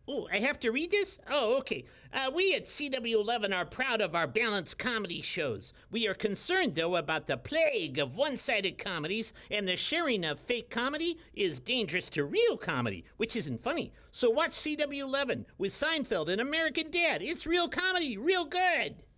Oh, I have to read this? Oh, okay. We at CW11 are proud of our balanced comedy shows. We are concerned, though, about the plague of one-sided comedies, and the sharing of fake comedy is dangerous to real comedy, which isn't funny. So watch CW11 with Seinfeld and American Dad. It's real comedy, real good.